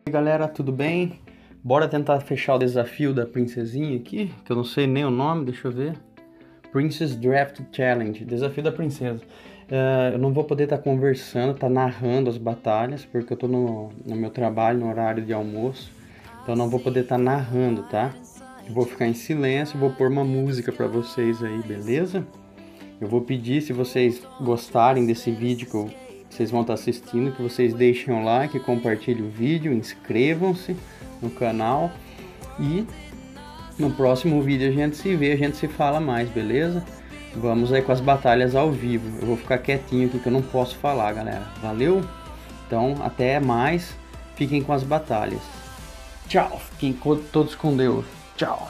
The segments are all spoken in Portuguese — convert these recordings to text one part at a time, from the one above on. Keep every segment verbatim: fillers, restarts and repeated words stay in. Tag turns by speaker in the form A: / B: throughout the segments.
A: E aí, galera, tudo bem? Bora tentar fechar o desafio da princesinha aqui, que eu não sei nem o nome, deixa eu ver. Princess Draft Challenge, desafio da princesa. Uh, eu não vou poder estar tá conversando, estar tá narrando as batalhas, porque eu tô no, no meu trabalho, no horário de almoço. Então eu não vou poder estar tá narrando, tá? Eu vou ficar em silêncio, vou pôr uma música para vocês aí, beleza? Eu vou pedir, se vocês gostarem desse vídeo que eu, vocês vão estar assistindo, que vocês deixem um like, compartilhem o vídeo, inscrevam-se no canal e no próximo vídeo a gente se vê, a gente se fala mais, beleza? Vamos aí com as batalhas ao vivo. Eu vou ficar quietinho aqui que eu não posso falar, galera. Valeu? Então, até mais. Fiquem com as batalhas. Tchau. Fiquem todos com Deus. Tchau.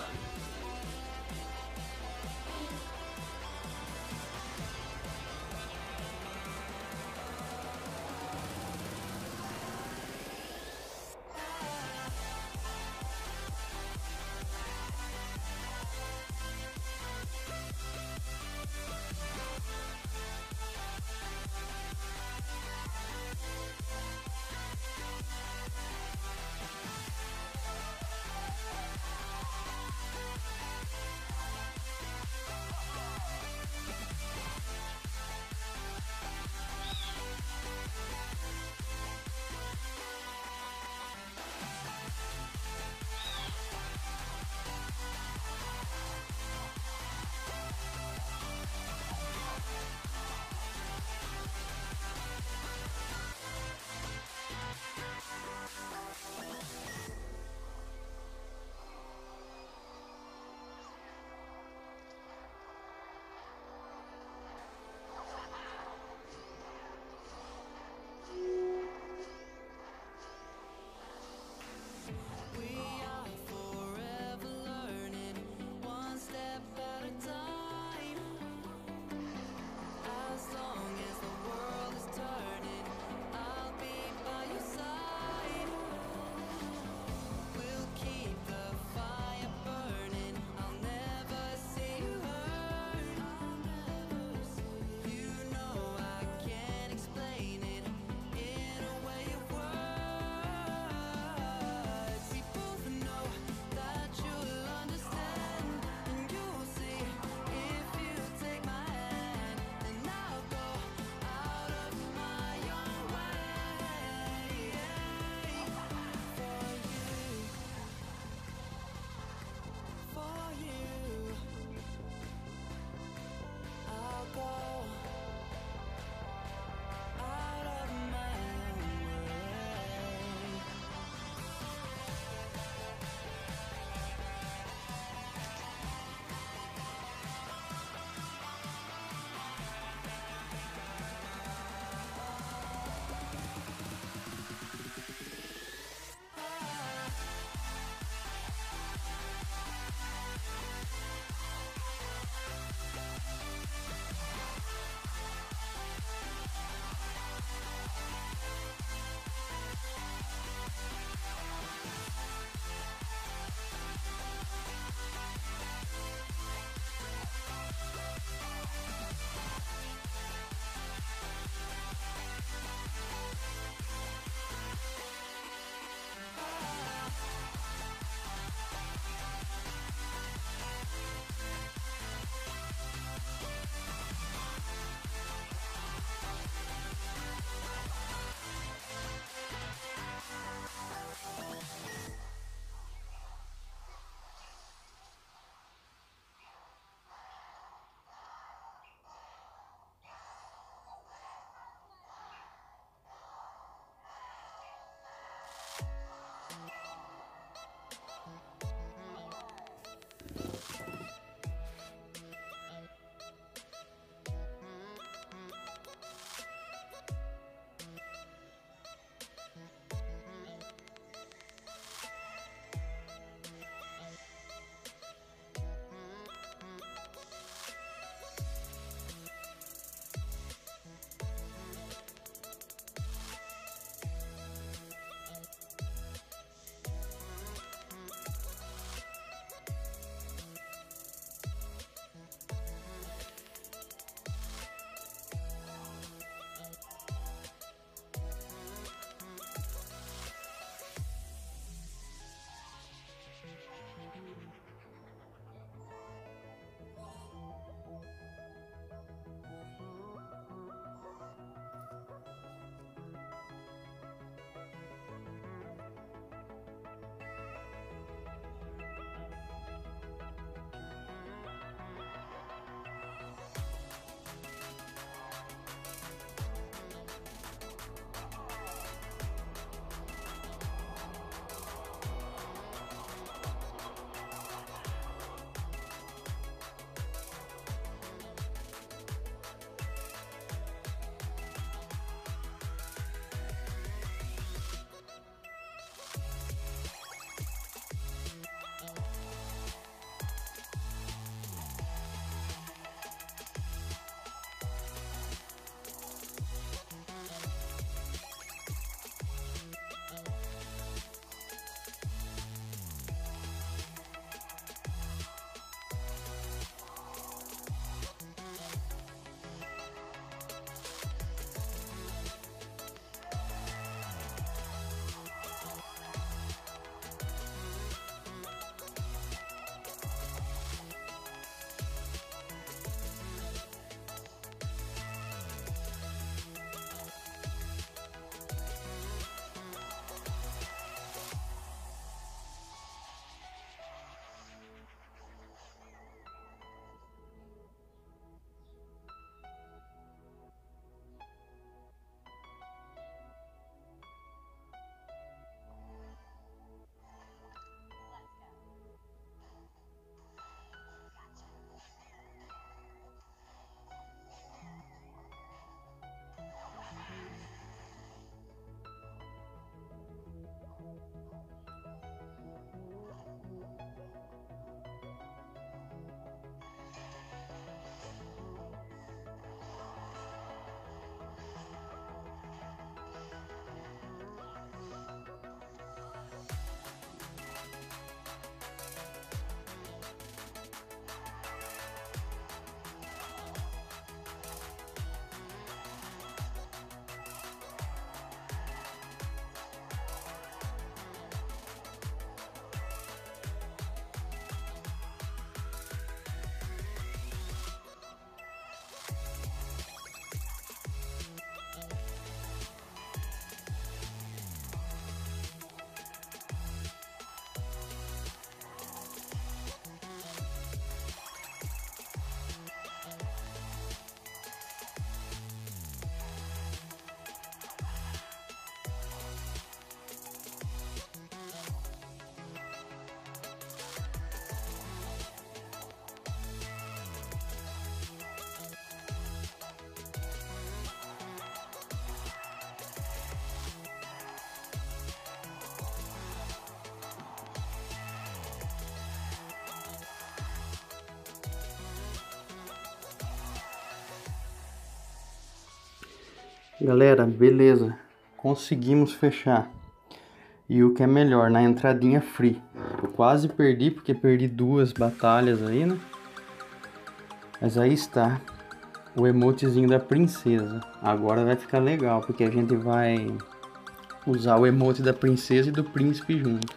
A: Galera, beleza. Conseguimos fechar. E o que é melhor, na entradinha free. Eu quase perdi, porque perdi duas batalhas aí, né? Mas aí está o emotezinho da princesa. Agora vai ficar legal, porque a gente vai usar o emote da princesa e do príncipe junto.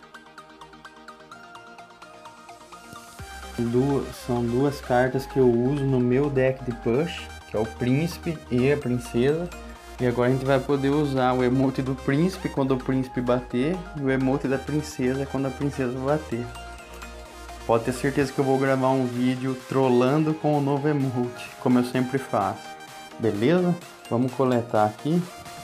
A: Duas, são duas cartas que eu uso no meu deck de push, que é o príncipe e a princesa. E agora a gente vai poder usar o emote do príncipe quando o príncipe bater e o emote da princesa quando a princesa bater. Pode ter certeza que eu vou gravar um vídeo trollando com o novo emote, como eu sempre faço. Beleza? Vamos coletar aqui.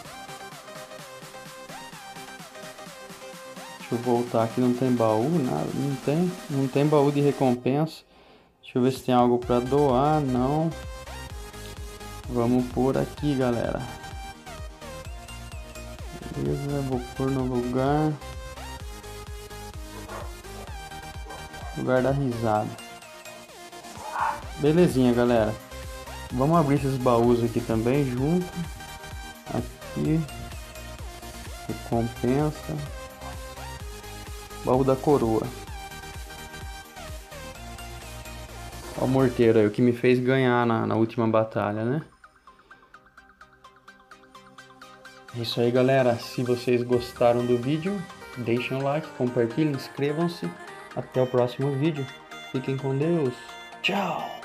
A: Deixa eu voltar aqui, não tem baú, nada, não tem, não tem baú de recompensa. Deixa eu ver se tem algo para doar, não. Vamos por aqui, galera. Beleza, vou pôr no lugar. Lugar da risada. Belezinha, galera. Vamos abrir esses baús aqui também junto. Aqui. Recompensa. Baú da coroa. Ó o morteiro aí, o que me fez ganhar na, na última batalha, né? É isso aí, galera. Se vocês gostaram do vídeo, deixem um like, compartilhem, inscrevam-se. Até o próximo vídeo. Fiquem com Deus. Tchau!